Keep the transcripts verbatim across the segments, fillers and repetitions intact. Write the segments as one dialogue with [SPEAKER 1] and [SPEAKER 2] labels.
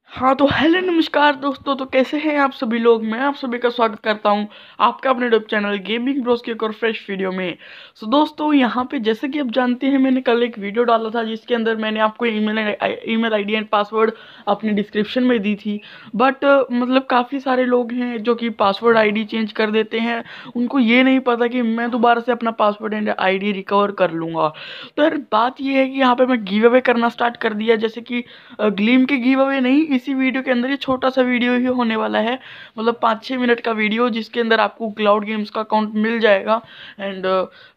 [SPEAKER 1] हाँ तो हेलो नमस्कार दोस्तों, तो कैसे हैं आप सभी लोग। मैं आप सभी का स्वागत करता हूं आपका अपने यूट्यूब चैनल गेमिंग ब्रोस के एक और फ्रेश वीडियो में। सो दोस्तों, यहां पे जैसे कि आप जानते हैं, मैंने कल एक वीडियो डाला था जिसके अंदर मैंने आपको email email ID and password अपनी डिस्क्रिप्शन में दी थी। बट मतलब काफ़ी सारे लोग हैं जो कि पासवर्ड आईडी चेंज कर देते हैं, उनको ये नहीं पता कि मैं दोबारा से अपना पासवर्ड एंड आईडी रिकवर कर लूँगा। तो यार बात ये है कि यहाँ पर मैं गिव अवे करना स्टार्ट कर दिया, जैसे कि ग्लीम के गिव अवे नहीं, इसी वीडियो के अंदर ये छोटा सा वीडियो ही होने वाला है, मतलब पाँच छः मिनट का वीडियो जिसके अंदर आपको क्लाउड गेम्स का अकाउंट मिल जाएगा। एंड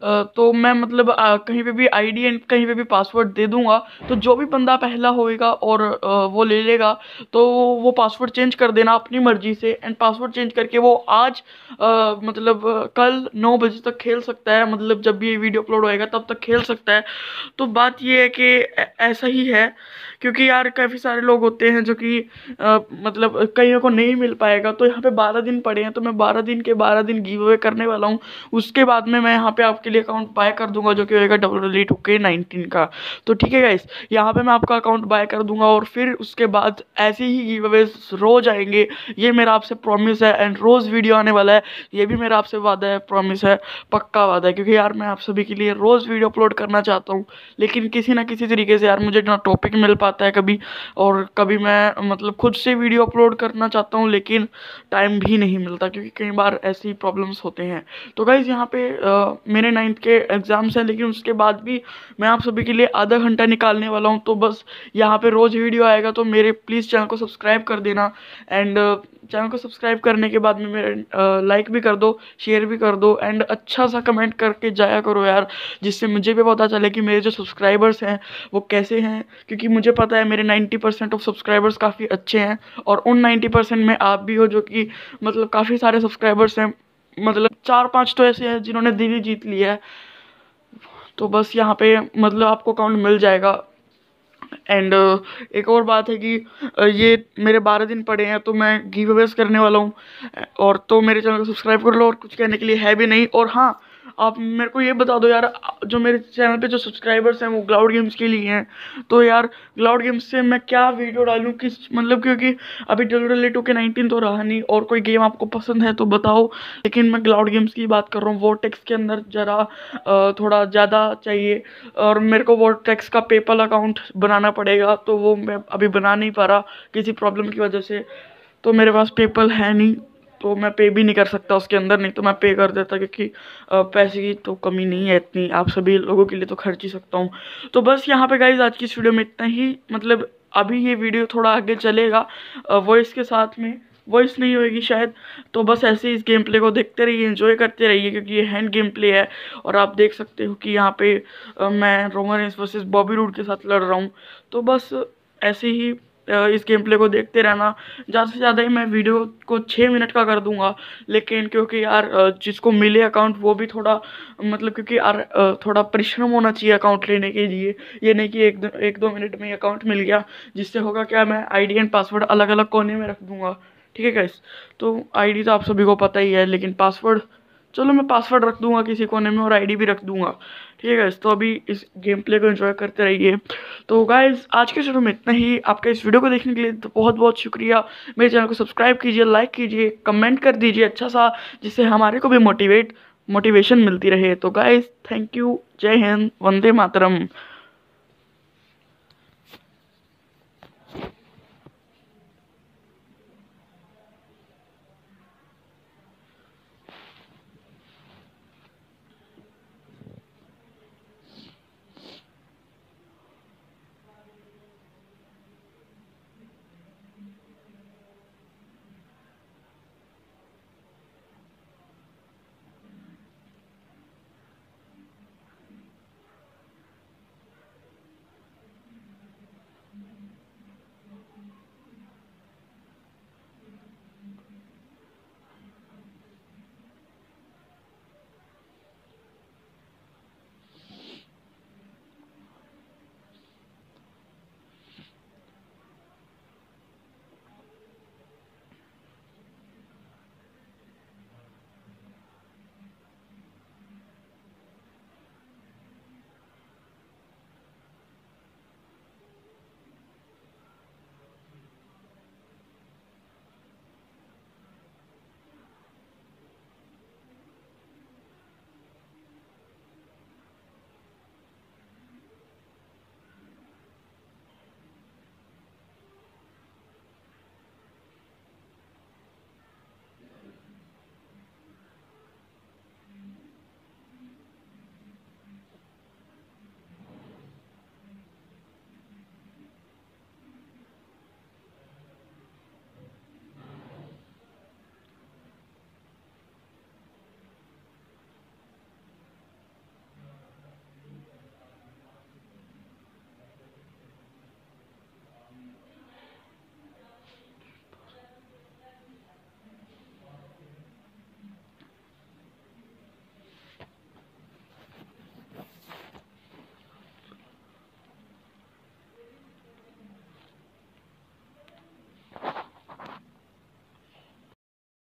[SPEAKER 1] तो मैं मतलब आ, कहीं पे भी आईडी एंड कहीं पे भी पासवर्ड दे दूंगा, तो जो भी बंदा पहला होएगा और आ, वो ले लेगा, तो वो पासवर्ड चेंज कर देना अपनी मर्जी से। एंड पासवर्ड चेंज करके वो आज आ, मतलब आ, कल नौ बजे तक खेल सकता है, मतलब जब भी ये वीडियो अपलोड होएगा तब तक खेल सकता है। तो बात ये है कि ऐसा ही है, क्योंकि यार काफ़ी सारे लोग होते हैं जो कि अ, मतलब कईयों को नहीं मिल पाएगा। तो यहाँ पे बारह दिन पड़े हैं, तो मैं बारह दिन के बारह दिन गिव अवे करने वाला हूँ। उसके बाद में मैं यहाँ पे आपके लिए अकाउंट बाय कर दूंगा, जो कि होएगा W W two K nineteen का। तो ठीक है गाइस, यहाँ पे मैं आपका अकाउंट बाय कर दूंगा और फिर उसके बाद ऐसे ही गिव अवे रोज आएंगे। ये मेरा आपसे प्रॉमिस है। एंड रोज वीडियो आने वाला है, ये भी मेरा आपसे वादा है, प्रॉमिस है, पक्का वादा है। क्योंकि यार मैं आप सभी के लिए रोज वीडियो अपलोड करना चाहता हूँ, लेकिन किसी ना किसी तरीके से यार मुझे ना टॉपिक मिल पाता है कभी, और कभी मैं मतलब खुद से वीडियो अपलोड करना चाहता हूँ लेकिन टाइम भी नहीं मिलता, क्योंकि कई बार ऐसी प्रॉब्लम्स होते हैं। तो गाइज़ यहाँ पे आ, मेरे नाइन्थ के एग्ज़ाम्स हैं, लेकिन उसके बाद भी मैं आप सभी के लिए आधा घंटा निकालने वाला हूँ। तो बस यहाँ पे रोज़ वीडियो आएगा, तो मेरे प्लीज़ चैनल को सब्सक्राइब कर देना। एंड चैनल को सब्सक्राइब करने के बाद में मेरे लाइक भी कर दो, शेयर भी कर दो, एंड अच्छा सा कमेंट करके जाया करो यार, जिससे मुझे भी पता चले कि मेरे जो सब्सक्राइबर्स हैं वो कैसे हैं। क्योंकि मुझे पता है मेरे नाइन्टी परसेंट ऑफ सब्सक्राइबर्स काफ़ी अच्छे हैं, और उन नाइन्टी परसेंट में आप भी हो, जो कि मतलब काफ़ी सारे सब्सक्राइबर्स हैं। मतलब चार पांच तो ऐसे हैं जिन्होंने दिल ही जीत लिया है। तो बस यहाँ पे मतलब आपको अकाउंट मिल जाएगा। एंड uh, एक और बात है कि uh, ये मेरे बारह दिन पड़े हैं, तो मैं गिव अवेज करने वाला हूँ। और तो मेरे चैनल को सब्सक्राइब कर लो, और कुछ कहने के लिए है भी नहीं। और हाँ, आप मेरे को ये बता दो यार, जो मेरे चैनल पे जो सब्सक्राइबर्स हैं वो क्लाउड गेम्स के लिए हैं, तो यार क्लाउड गेम्स से मैं क्या वीडियो डालूँ, किस मतलब, क्योंकि अभी W W two K nineteen तो रहा नहीं, और कोई गेम आपको पसंद है तो बताओ। लेकिन मैं क्लाउड गेम्स की बात कर रहा हूँ, वोर्टेक्स के अंदर ज़रा अ, थोड़ा ज़्यादा चाहिए, और मेरे को वोर्टेक्स का पेपल अकाउंट बनाना पड़ेगा, तो वो मैं अभी बना नहीं पा रहा किसी प्रॉब्लम की वजह से। तो मेरे पास पेपल है नहीं, तो मैं पे भी नहीं कर सकता उसके अंदर, नहीं तो मैं पे कर देता, क्योंकि अ, पैसे की तो कमी नहीं है इतनी, आप सभी लोगों के लिए तो खर्च ही सकता हूँ। तो बस यहाँ पे गाइज आज की इस वीडियो में इतना ही। मतलब अभी ये वीडियो थोड़ा आगे चलेगा वॉइस के साथ में, वॉइस नहीं होएगी शायद। तो बस ऐसे इस गेम प्ले को देखते रहिए, एंजॉय करते रहिए, क्योंकि ये हैंड गेम प्ले है। और आप देख सकते हो कि यहाँ पे अ, मैं Roman Reigns versus Bobby Roode के साथ लड़ रहा हूँ। तो बस ऐसे ही अ, इस गेम प्ले को देखते रहना। ज़्यादा से ज़्यादा ही मैं वीडियो को छः मिनट का कर दूंगा, लेकिन क्योंकि यार अ, जिसको मिले अकाउंट वो भी थोड़ा मतलब, क्योंकि यार अ, थोड़ा परिश्रम होना चाहिए अकाउंट लेने के लिए। ये नहीं कि एक दो एक दो मिनट में अकाउंट मिल गया, जिससे होगा क्या, मैं आईडी एंड पासवर्ड अलग अलग कोने में रख दूंगा। ठीक है गाइस, तो आईडी तो आप सभी को पता ही है, लेकिन पासवर्ड, चलो मैं पासवर्ड रख दूंगा किसी कोने में और आईडी भी रख दूंगा। ठीक है गाइस, तो अभी इस गेम प्ले को एंजॉय करते रहिए। तो गाइस आज के वीडियो में इतना ही। आपका इस वीडियो को देखने के लिए तो बहुत बहुत शुक्रिया। मेरे चैनल को सब्सक्राइब कीजिए, लाइक कीजिए, कमेंट कर दीजिए अच्छा सा, जिससे हमारे को भी मोटिवेट मोटिवेशन मिलती रहे। तो गाइस थैंक यू, जय हिंद, वंदे मातरम।